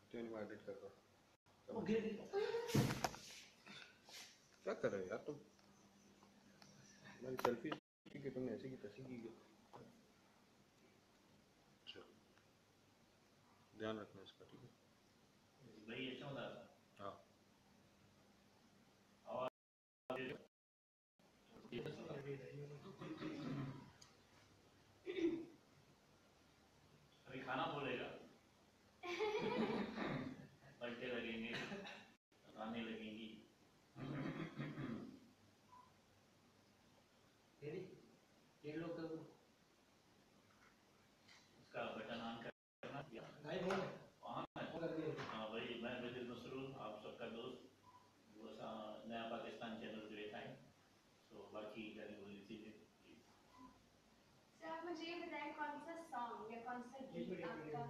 क्यों नहीं एडिट कर रहा? क्या कर रहे हो यार तुम? मेरी सेल्फी की तुमने ऐसी की तैसी की। चलो ध्यान रखना इसका, ठीक है भाई? अच्छा होता है। हाँ अभी खाना बोलेगा, पलटे लगेंगे, आने लगेंगी। इसका बटन ऑन करना हाँ भाई, मैं बेदिल मसरूर, आप सबका दोस्त, वो नया पाकिस्तान चैनल से देखा है, तो बाकी जाने वाली चीजें। सर आप मुझे ये बताएं कौन सा सॉन्ग या कौन सा गीत आपका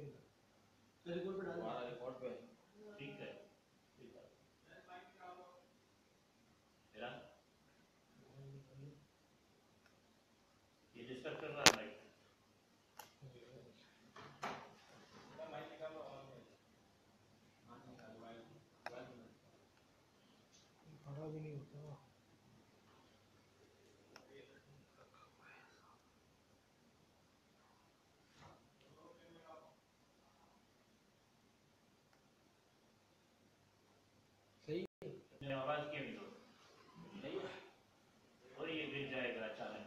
हमारा रिकॉर्ड पे ठीक है, ठीक है। मेरा ये डिस्टर्ब कर रहा है माइक। खड़ा भी नहीं होता। सही मैंने आवाज क्यों नहीं दो? और ये गिर जाएगा अचानक।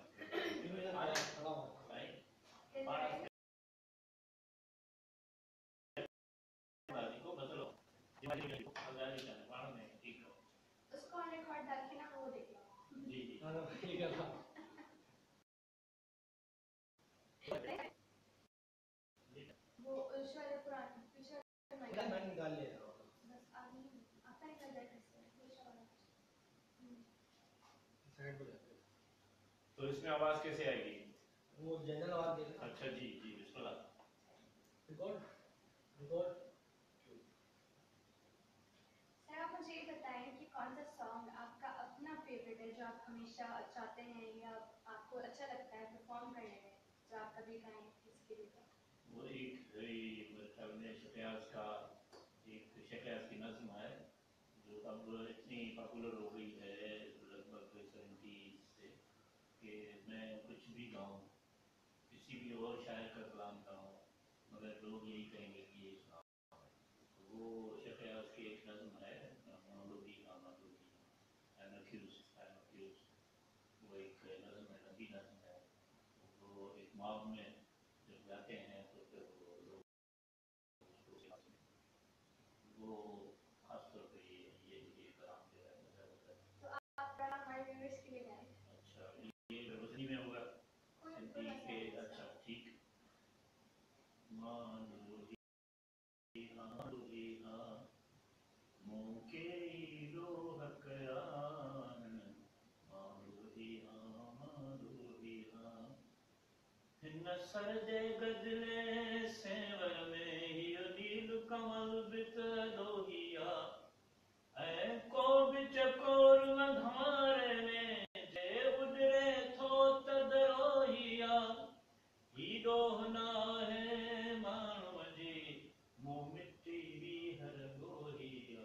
उसको ऑन रिकॉर्ड डाल के ना वो देख लो। जी जी ठीक है वो उस वाले पुराने पीछे मैं निकाल ले रहा हूँ। बस आगे आपका निकल जाए कैसे वो वाला साइड पे जाते हैं। तो इसमें आवाज कैसे आएगी? वो जनरल आवाज दे रहा है। अच्छा जी जी, बिस्मिल्लाह। रिकॉर्ड रिकॉर्ड सर आप मुझे ये बताएं कि कौन सा सॉन्ग आपका अपना फेवरेट है जो आप हमेशा चाहते हैं या आपको अच्छा लगता है परफॉर्म करने में, जो आप कभी गाएं किसके लिए? वो एक मेरे ख्याल में शफयाज का एक शफयाज की नज्म है जो अब इतनी पॉपुलर हो गई है लगभग 70 से, कि मैं कुछ भी गाऊं, किसी भी और शायर का कलाम गाऊं, मगर लोग यही कहेंगे कि ये सुना। वो शफयाज की एक नज्म है, मामलोगी हाँ मामलोगी आई एम अक्यूज्ड, वो एक नज्म है, नबी नज्म है। वो एक मॉब में जब जाते हैं तो फिर वो खासतौर पे ये कलाम जो है तो आप गाना हमारे व्यूअर्स के लिए गाएं। अच्छा, ये बसरी में होगा सिंधी के? अच्छा ठीक। मानोगी हाँ मुके रोह कयान, मानोगी हाँ हिन सरदे गदले सेवर में हियो नील कमल बित दोहिया ऐ को बिच कोर मधारे में जे उडरे थो तदरोहिया ही दोहना है मानव जी मुंह मिट्टी भी हर गोहिया।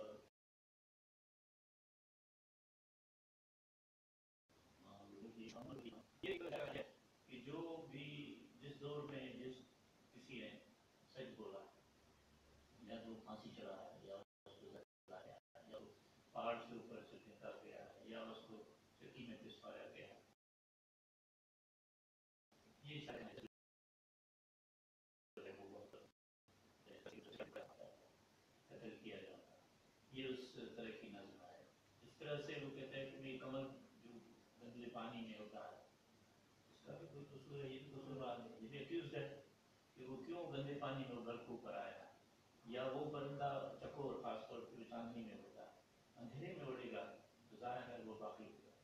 ये एक है कि जो भी जिस दौर में जिस किसी ने सच बोला, या तो फांसी चढ़ा है, या उसको जलाया, या पहाड़ से ऊपर से फेंका गया, या उसको चक्की में पिसवाया गया, ये शायद कत्ल किया जाता है, ये उस तरह की नज़म है। इस तरह से वो कहते हैं कि कमल जो गंदले पानी में होता है उसका भी कोई कसूर है, ये भी कसूरवार है, ये भी एक्यूज्ड है कि वो क्यों गंदे पानी में घर को ऊपर आया, या वो बंदा चकोर खासतौर पर चांदनी में होता है, अंधेरे में उड़ेगा तो जाहिर है वो बाकी होगा,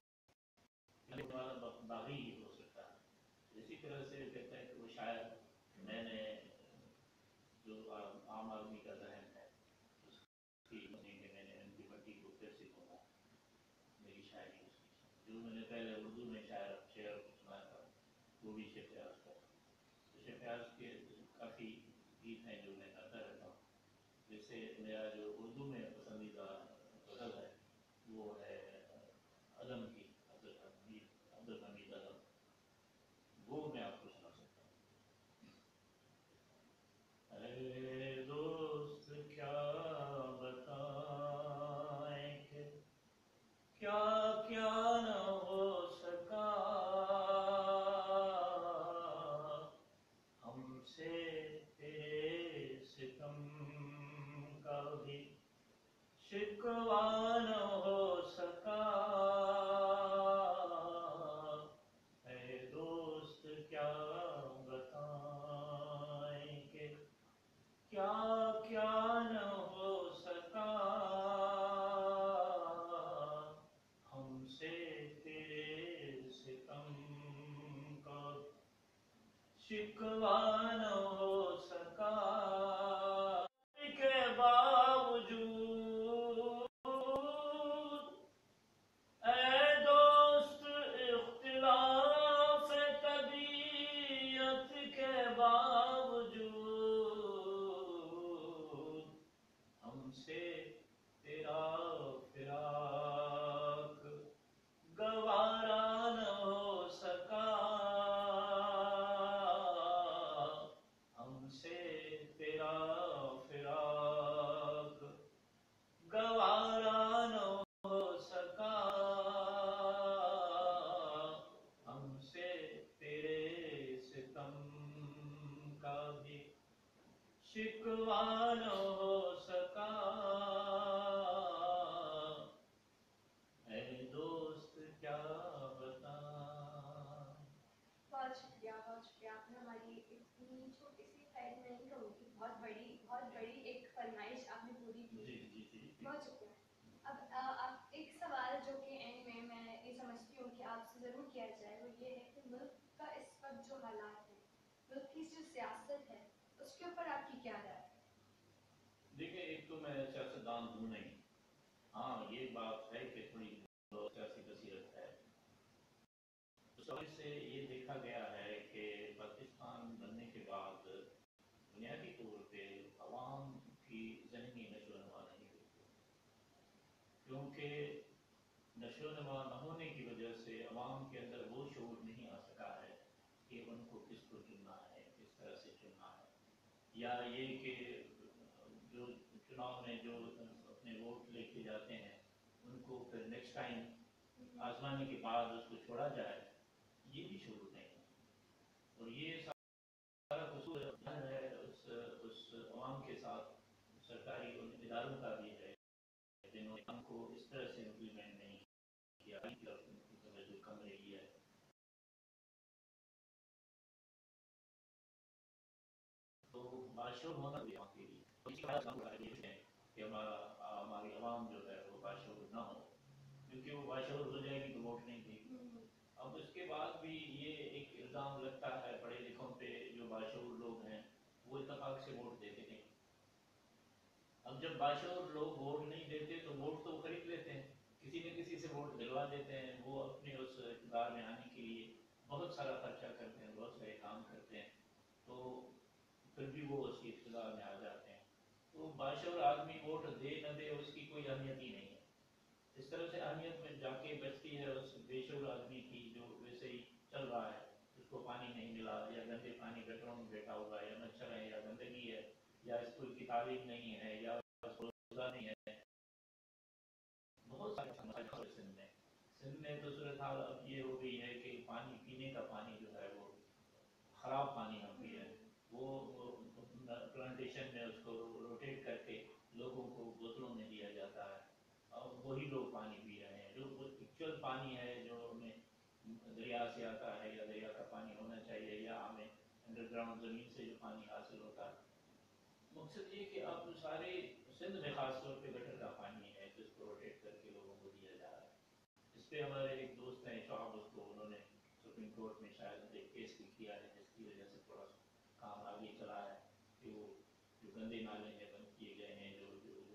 बागी ही हो सकता है। इसी तरह से कहता है कि वो शायद मैंने जो आम आदमी का जहन है उसकी कि मैंने उनकी मट्टी को फिर से खोला, मेरी शायरी उसकी जो मैंने पहले उर्दू में शेर सुना था वो भी शफयाज का। तो शफयाज के काफ़ी गीत हैं जो मैं गाता रहता हूँ, जैसे मेरा जो उर्दू में पसंदीदा गज़ल है वो है अलम की, अब्दुल हमीद अलम, वो मैं आपको सुना सकता हूँ। ऐ दोस्त क्या बताएं कि क्या क्या न हो सका हमसे तेरे सितम का भी शिकवा न हो सका। ऐ दोस्त क्या बताएं कि क्या क्या न हो सका हमसे तेरे सितम का शिकवा न हो सका। के बावजूद ऐ दोस्त इख्तिलाफ तबीयत के बावजूद हमसे तेरा फिराक गवारा न हो सका। हमसे तेरा फिराक गवारा न हो सका। हमसे तेरे सितम का भी शिकवा न हो सका। ऐ दोस्त क्या बता। बहुत शुक्रिया, बहुत शुक्रिया। आपने हमारी इतनी छोटी सी शायद मैं नहीं कहूँगी, बहुत बड़ी एक फरमाइश आपने पूरी की। जी जी जी बहुत शुक्रिया। अब आप एक सवाल जो कि एंड में मैं ये समझती हूँ कि आपसे ज़रूर किया जाए, वो ये है कि मुल्क का इस वक्त जो हालात है, मुल्क की जो सियासत है, उसके ऊपर आपकी क्या राय है? देखिए, एक तो मैं सियासतदान हूँ नहीं। हाँ, ये बात है कि थोड़ी सियासी बसीरत है। उस वजह से ये देखा गया है कि पाकिस्तान बनने के बाद बुनियादी तौर पे अवाम की ज़हनी नशोनुमा नहीं हुई, क्योंकि नशोनुमा न होने की वजह से अवाम के अंदर वो शऊर नहीं आ सका है कि उनको किसको चुनना है, किस तरह से चुनना है, या ये कि जो चुनाव में जो अपने वोट लेके जाते हैं उनको फिर नेक्स्ट टाइम आजमाने के बाद उसको छोड़ा जाए, ये भी शऊर नहीं है। और ये सारा कसूर है उस अवाम के साथ सरकारी उन इदारों का भी है जिन्होंने हमको इस तरह से इम्प्लीमेंट नहीं किया, उनकी तवज्जो कम रही है। तो बाशऊर होना भी वहाँ के लिए कि हमारी आवाम जो है वो बाशऊर ना हो, क्योंकि वो बाशऊर हो जाएगी तो वोट नहीं देगी। अब उसके बाद भी ये एक इल्ज़ाम लगता है पढ़े लिखों पे, जो बाशऊर लोग हैं वो इत्तेफाक से वोट देते नहीं। अब जब बाशऊर लोग वोट नहीं देते तो वोट तो खरीद लेते हैं, किसी न किसी से वोट दिलवा देते हैं। वो अपने उस इक़्तिदार में आने के लिए बहुत सारा खर्चा करते हैं, बहुत सारे काम करते हैं, तो फिर भी वो उसकी इक़्तिदार में आ जाते हैं। तो बाशऊर आदमी वोट दे न दे उसकी कोई अहमियत ही नहीं है। इस तरह से अहमियत में जाके बचती है उस बेशऊर आदमी की जो वैसे ही चल रहा है, उसको पानी नहीं मिला, या गंदे पानी गटरों में बैठा हुआ है, या मच्छर है, या गंदगी है, या स्कूल की तालीम नहीं है, या उसको रोज़ा नहीं है। बहुत सारे मसाइल सिंध में तो सूरत हाल अब ये हो गई है कि पानी पीने का पानी जो है वो ख़राब पानी हम पी रहे हैं। वो प्लांटेशन में उसको रोटेट करके लोगों को बोतलों में दिया जाता है और वही लोग पानी पी रहे हैं। जो एक्चुअल पानी है जो हमें दरिया से आता है या दरिया का पानी होना चाहिए, या हमें अंडरग्राउंड ज़मीन से जो पानी हासिल होता है, मकसद ये कि अब सारे सिंध में ख़ास तौर पे गटर का पानी है जिसको रोटेट करके लोगों को दिया जा रहा है। इस पर हमारे एक दोस्त हैं शॉप, उसको उन्होंने सुप्रीम कोर्ट में शायद एक केस भी किया है, जिसकी वजह से थोड़ा काम आगे चला है कि वो जो गंदे नाले हैं बंद किए गए हैं, जो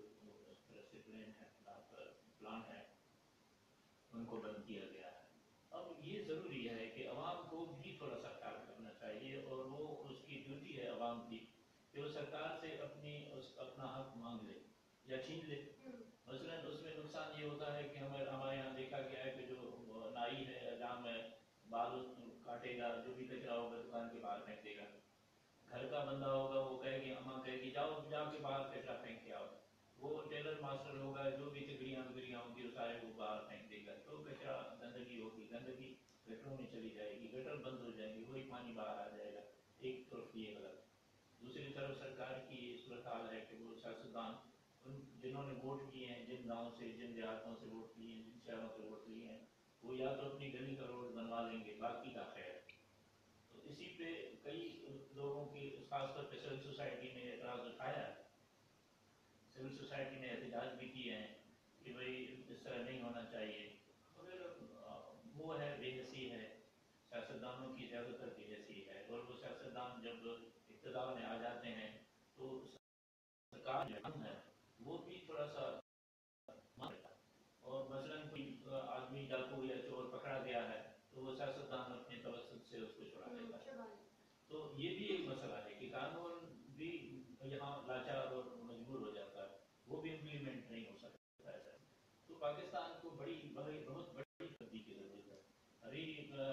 प्लांट है उनको बंद किया गया है। अब ये ज़रूरी है कि अवाम को भी थोड़ा सा ख्याल करना चाहिए, और वो उसकी ड्यूटी है अवाम की कि वो सरकार से अपनी अपना अपना हक मांग ले या छीन ले। मसलन उसमें नुकसान ये होता है कि हमारे यहाँ देखा गया है कि जो नाई है जहाँ में बाल काटेगा, जो भी कचरा होगा दुकान के बाहर फेंक देगा। घर का बंदा होगा वो कहेगी, अम्मा कहेगी जाओ जाके बाहर कचरा फेंक के आओ। वो टेलर मास्टर होगा, जो भी चिकड़ियाँ बिगड़ियाँ होंगी वो सारे वो बाहर फेंक देगा। तो कचरा गंदगी होगी, गंदगी गटरों में चली जाएगी, गटर बंद हो जाएंगे, वही पानी बाहर आ जाएगा। एक तरफ ये गलत। दूसरी तरफ सरकार की सूरत हाल है कि वो सियासतदान उन जिन्होंने वोट किए हैं, जिन गाँव से जिन देहातों से वोट किए हैं, जिन शहरों से वोट लिए हैं, वो या तो अपनी गली का रोड बनवा लेंगे, बाकी का खैर। तो इसी पे कई लोगों की, खासतौर पर सिविल सोसाइटी ने एतराज़ उठाया है। सिविल सोसाइटी ने एहतजाज भी किए हैं कि भाई इस तरह नहीं होना चाहिए। मगर वो है बेहसी है, सियासतदानों की ज़्यादातर बेहसी है। और वो सियासतदान जब इक़्तिदार में आ जाते हैं तो सरकार जो है वो भी थोड़ा सा मान लेता है। और मसलन कोई आदमी डाकू या चोर पकड़ा गया है तो वो सियासतदान अपने तवज्जुह से उसको छुड़ा लेता है। तो ये भी एक मसला है कि कानून भी यहाँ लाचार और मजबूर हो जाता है, वो भी इम्प्लीमेंट नहीं हो सकता है। तो पाकिस्तान को बहुत बड़ी तब्दीली की ज़रूरत है। अभी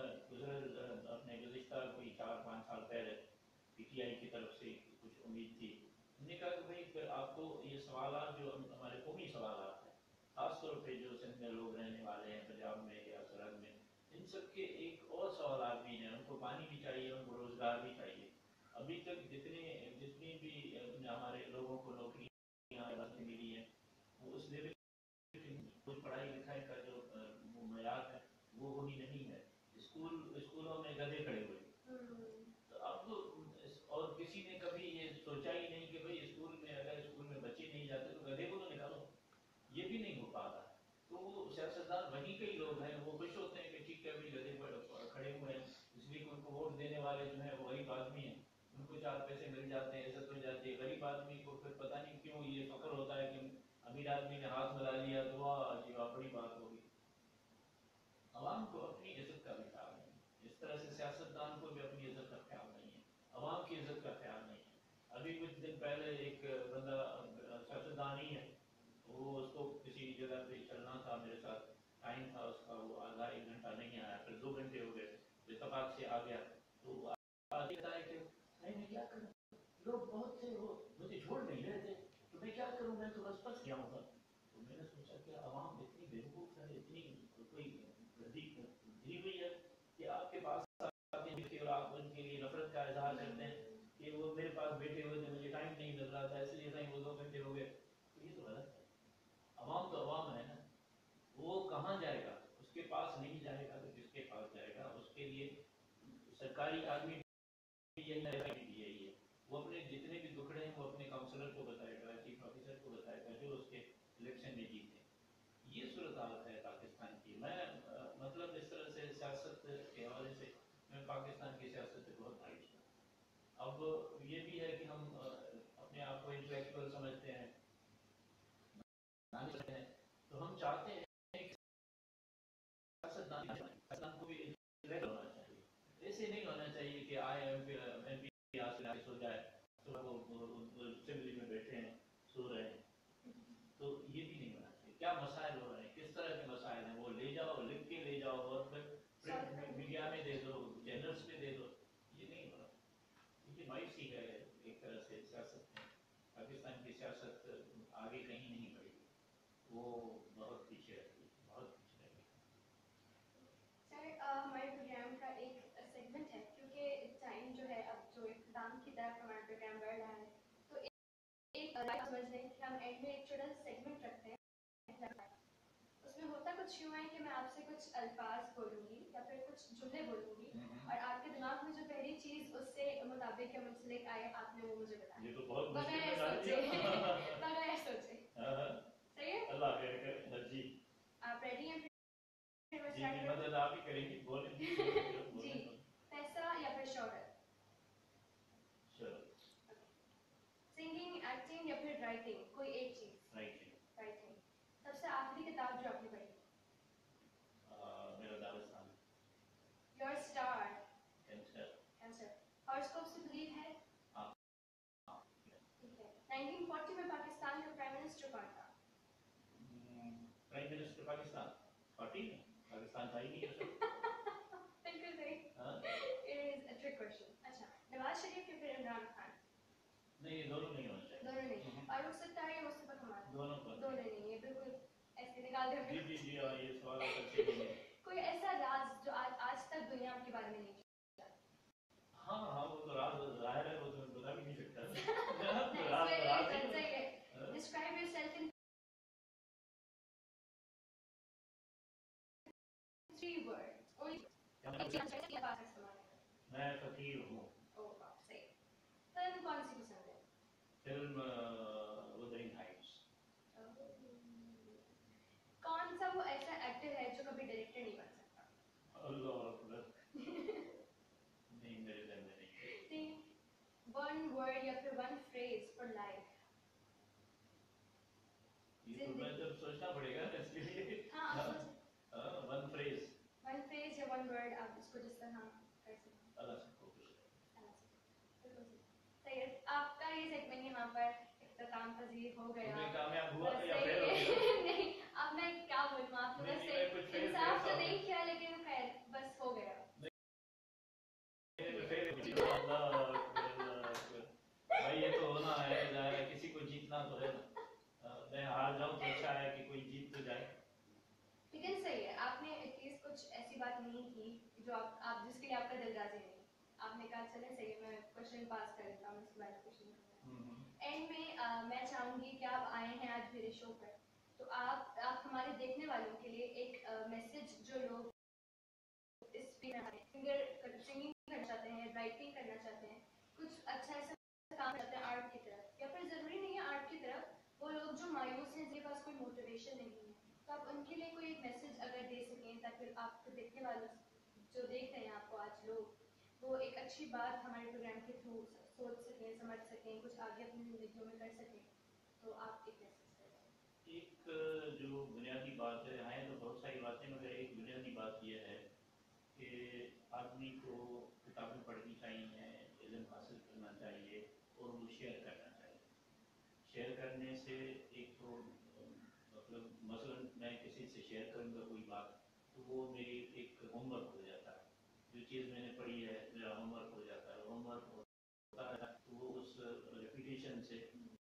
अपने गुज़िश्ता कोई 4-5 साल पहले PTI की तरफ से कुछ उम्मीद थी। हमने कहा कि भाई फिर आपको ये सवालात जो हमारे कौमी सवालात हैं, खासतौर पे जो सिंध में लोग रहने वाले हैं, पंजाब में या सरहद में, इन सब के एक और सवालात भी हैं। उनको पानी भी चाहिए, उनको रोज़गार भी चाहिए। अभी तक जितनी भी हमारे लोगों को नौकरियाँ मिली हैं वो उस लेवल कुछ पढ़ाई लिखाई का जो मयार है वो वही नहीं है। स्कूलों में गधे खड़े हुए। तो अब और किसी ने कभी ये सोचा ही नहीं कि भाई अगर स्कूल में बच्चे नहीं जाते तो गधे को तो निकालो। ये भी नहीं हो पा रहा। तो वो सियासतदान वहीं के ही लोग हैं, वो खुश होते हैं कि ठीक है भाई गधे खड़े हुए हैं, इसलिए उनको वोट देने वाले जो है वो गरीब आदमी हैं, उनको 4 पैसे मिल जाते हैं, इज्जत हो जाती है। गरीब आदमी को फिर पता नहीं क्यों ये फख्र होता है कि अमीर आदमी ने हाथ मिला लिया तो वाह जी वाह बड़ी बात होगी। अवाम को अपनी इज्जत का भी ख्याल नहीं है। इस तरह से सियासतदान को भी अपनी इज्जत का ख्याल नहीं है, अवाम की इज्जत का ख्याल नहीं है। अभी कुछ दिन पहले एक बंदा सियासतदान ही है, वो उसको किसी जगह पे चलना था, मेरे साथ टाइम था उसका, वो आधा 1 घंटा नहीं आया, फिर 2 घंटे हो गए, इत्तेफाक से आ गया। तो कहता है कि नहीं मैं क्या करूँ, लोग बहुत थे वो मुझे छोड़ नहीं रहे थे, तो मैं क्या करूँ, मैं तो बस फंस गया हूँ। तो मैंने सोचा कि अवाम इतनी बेवकूफ़ है, इतनी कोई दी हुई है कि आपके पास आते हैं और आप उनके लिए नफरत का इजहार करते हैं कि वो मेरे पास बैठे हुए थे, मुझे टाइम नहीं मिल रहा था इसलिए नहीं वो 2 घंटे हो गए। तो ये तो गलत है। अवाम तो अवाम है ना, वो कहाँ जाएगा, उसके पास नहीं जाएगा तो किसके पास जाएगा। उसके लिए सरकारी आदमी यही है, वो अपने जितने भी दुखड़े हैं वो अपने काउंसलर को बताएगा, चीफ ऑफिसर को बताएगा जो उसके इलेक्शन में जीते। ये सूरत हालत है पाकिस्तान की। मैं मतलब इस तरह से सियासत के हवाले से मैं पाकिस्तान की सियासत से बहुत मायूस हूँ। अब ये भी है कि हम अपने आप को इंटेलेक्चुअल समझते हैं, तो हम चाहते हैं सियासतदान को भी इंटेलेक्चुअल होना चाहिए। ऐसे नहीं होना चाहिए कि आए MP आज सो जाए तो वो असेंबली में बैठे हैं सो रहे हैं। तो ये भी नहीं होना चाहिए। क्या मसाइल हो रहे हैं, किस तरह के मसाइल हैं, वो ले जाओ, लिख के ले जाओ और फिर प्रिंट मीडिया में दे दो, चैनल्स में दे दो। ये नहीं हो रहा। ये मायूसी है एक तरह से सियासत में। पाकिस्तान की सियासत आगे कहीं नहीं बढ़ी, वो बहुत पीछे रही, बहुत पीछे रही। सर हमारे प्रोग्राम का एक सेगमेंट है, क्योंकि टाइम जो है अब जो इख्तिताम की तरफ हमारा प्रोग्राम बढ़ रहा है, तो एक समझ लें कि हम एंड में एक छोटा सा सेगमेंट रखते हैं। उसमें होता कुछ यूँ है कि मैं आपसे कुछ अल्फाज बोलूँगी या फिर कुछ जुमले बोलूँगी और आपके दिमाग में जो पहली चीज़ उससे मुताबिक या मुंसलिक आए आपने वो मुझे बताया। ये तो बहुत बगैर सोचे बगैर सोचे। सही है? अल्लाह खैर करे जी। आप रेडी हैं? जी मदद आप ही करेंगी, बोले जी। पैसा या फिर शोहरत? शोहरत। सिंगिंग, एक्टिंग या फिर राइटिंग, कोई एक चीज़? राइटिंग। सबसे आखिरी किताब जो आपने पढ़ी? मेरा दास्तान। Your star? कैंसर। हॉरोस्कोप से बिलीव है? हाँ। ठीक है। 1940 में पाकिस्तान 40 में पाकिस्तान था ही नहीं उस वक्त। बिल्कुल सही। हाँ? It is a trick question. अच्छा, नवाज शरीफ या फिर इमरान खान? नहीं, ये दोनों नहीं होना चाहिए। दोनों नहीं। फारूक सत्तार या मुस्तफा कमाल? दोनों को दोनों नहीं, ये बिल्कुल ऐसे निकाल दे। जी जी जी, हाँ, ये सवाल आप अच्छे किए। कोई ऐसा राज जो आज तक दुनिया के बारे में नहीं जानता? हाँ हाँ, वो तो राज जाहिर है, वो तो बता भी नहीं सकता। Nice, राज very राज good, है। सही है। Describe yourself in 3 words. Only एक आंसर के पास इस्तेमाल करें। मैं फकीर हूँ। ओह वाह, सही। फिल्म कौन सी पसंद है? Film wuthering heights। कौन सा वो ऐसा एक्टर है जो कभी डायरेक्टर नहीं बन सकता? अल्लाह अकबर। नहीं, मेरे ध्यान में नहीं। तीन, one word या फिर one phrase for life. ये तो मैं जब सोचना पड़ेगा इसके लिए। हाँ, आप सोचें। One phrase. One phrase या one word आप इसको जिस तरह कर सकते हैं। अल्लाह सबको खुश रखे। बिल्कुल सही है। आपका ये सेगमेंट यहाँ पर इख्तिताम पजीर हो गया। तुम्हें कामयाब हुआ बस या सही फेल हो है। गया? नहीं, अब मैं क्या बोलूँ, आप नहीं, लोग मैं कुछ से फेल इंसाफ तो फेल नहीं किया, लेकिन खैर बस हो गया। अल्लाह अकबर। भाई ये तो होना है, जाहिर है किसी को जीतना तो है ना। मैं हार जाऊं तो अच्छा है कि कोई जीत तो जाए। लेकिन सही है, आपने एटलीस्ट कुछ ऐसी बात नहीं की जो आप जिसके लिए आपका दिल राजी नहीं। आपने कहा चले सही है, मैं क्वेश्चन पास कर लेता हूँ, इसके बाद क्वेश्चन एंड में मैं चाहूंगी कि आप आए हैं आज मेरे शो पर, तो आप हमारे देखने वालों के लिए एक मैसेज जो लोग इस सिंगिंग करना चाहते हैं, राइटिंग करना चाहते हैं, कुछ अच्छा ऐसा काम करते हैं आर्ट की तरफ, या फिर जरूरी नहीं है आर्ट की तरफ, वो लोग जो मायूस हैं जिनके पास कोई मोटिवेशन नहीं है, तो आप उनके लिए कोई एक मैसेज अगर दे सकें ताकि आपको देखने वालों जो देख रहे हैं आपको आज लोग, वो एक अच्छी बात हमारे प्रोग्राम के थ्रू सोच सकें, समझ सकें, कुछ आगे अपनी जिंदगियों में कर सकें, तो आप एक मैसेज करें। एक जो बुनियादी बात है तो बहुत सारी बातें, मगर एक बुनियादी बात यह है कि आदमी को किताबें पढ़नी चाहिए, इल्म हासिल करना चाहिए और वो शेयर करना चाहिए। शेयर करने से एक तो मतलब मसलन मैं किसी से शेयर करूँगा कोई बात, तो वो मेरी एक होमवर्क हो जाता है। जो चीज़ मैंने पढ़ी है मेरा होमवर्क हो जाता है। होमवर्क होता है तो वो उस रेपिटेशन से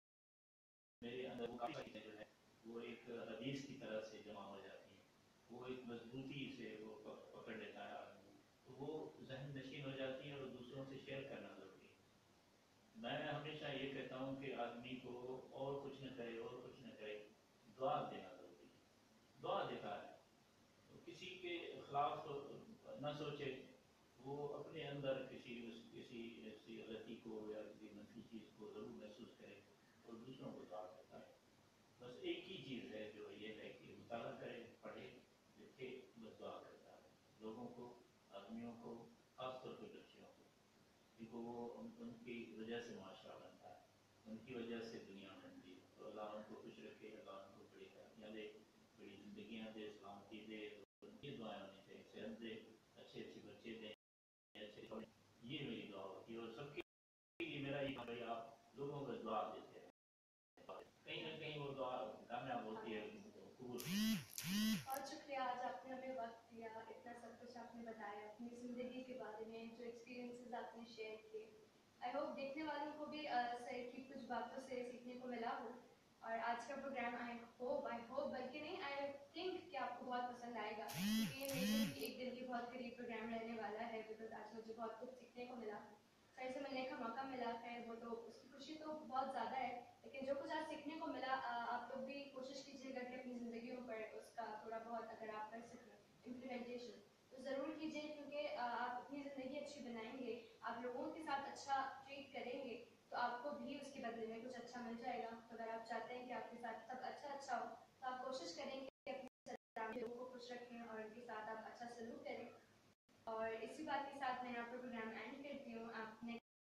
मेरे अंदर वो काफ़ी चीज़ें जो है वो एक हदीस की तरह से जमा हो जाती हैं, वो एक मजबूती से वो पकड़ लेता है आदमी, तो वो जहन नशीन हो जाती है और दूसरों से शेयर करना ज़रूरी है। मैं हमेशा ये कहता हूँ कि आदमी को और कुछ न करे और कुछ न करे, दुआ देना ज़रूरी है। दुआ देता है तो किसी के खिलाफ न सोचे, वो अपने अंदर किसी ऐसी गलती को या किसी मनफी चीज़ को ज़रूर महसूस करे और दूसरों को दुआ देता है। बस एक ही चीज़ है जो ये है कि मुताला करे, पढ़े, लिखे, बस दुआ करता है लोगों को, आदमियों को, खासतौर पर बच्चियों को, क्योंकि वो उनकी वजह से माशरा बनता है, उनकी वजह से दुनिया बनती है। तो अल्लाह उनको खुश रखे, अल्लाह उनको बड़ी तरक्कियाँ दे, बड़ी ज़िंदगियाँ दे, सलामती दे, ये दुआएं होनी चाहिए, सेहत दे, अच्छे अच्छे बच्चे दें, अच्छे, ये मेरी दुआ होती है। और सबके लिए मेरा ये भाई आप लोगों को दुआ देते हैं, कहीं ना कहीं वो दुआ कामयाब होती है, कबूल। बहुत शुक्रिया, आज आपने हमें वक्त दिया, इतना सब कुछ आपने बताया अपनी ज़िंदगी के बारे में, जो एक्सपीरियंसेस आपने शेयर किए। आई होप देखने वालों को भी सर की कुछ बातों से सीखने को मिला हो, और आज का प्रोग्राम आई होप बल्कि नहीं, आई थिंक कि आपको बहुत पसंद आएगा, क्योंकि ये मेरे भी एक दिल के बहुत करीब प्रोग्राम रहने वाला है, बिकॉज आज मुझे बहुत कुछ सीखने को मिला, सर से मिलने का मौका मिला है, वो तो उसकी खुशी तो बहुत ज़्यादा है, लेकिन जो कुछ आज सीखने को मिला, आप लोग भी कोशिश कीजिएगा कि अपनी ज़िंदगियों पर उसका थोड़ा बहुत अगर आप कर सकें इम्प्लीमेंटेशन तो ज़रूर कीजिए, क्योंकि आप अपनी ज़िंदगी अच्छी बनाएंगे, आप लोगों के साथ अच्छा ट्रीट करेंगे, तो आपको भी उसके बदले में कुछ अच्छा मिल जाएगा। तो अगर आप चाहते हैं कि आपके साथ सब अच्छा हो, तो आप कोशिश करें कि अपने लोगों को खुश रखें और उनके साथ आप अच्छा सलूक करें। और इसी बात के साथ मैं यहाँ पर प्रोग्राम एंड करती हूँ। आपने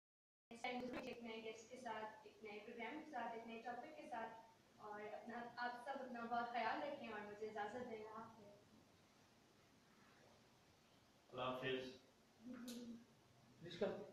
एक नए गेस्ट के साथ, एक नए प्रोग्राम के साथ, एक नए टॉपिक के साथ, और अपना आप सब अपना बहुत ख्याल रखें और मुझे इजाज़त दें। अल्लाह हाफिज़। जिसका